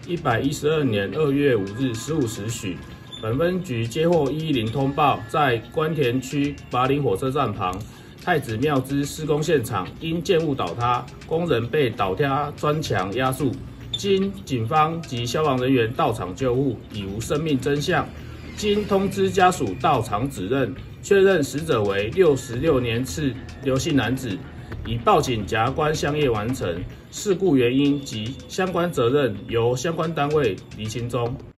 112年2月5日15时许，本分局接获110通报，在关田区拔林火车站旁太子庙之施工现场，因建物倒塌，工人被倒塌砖墙压住。经警方及消防人员到场救护，已无生命真相。经通知家属到场指认，确认死者为66年次刘姓男子，已报警检察官相业完成，事故原因及相关责任由相关单位厘清中。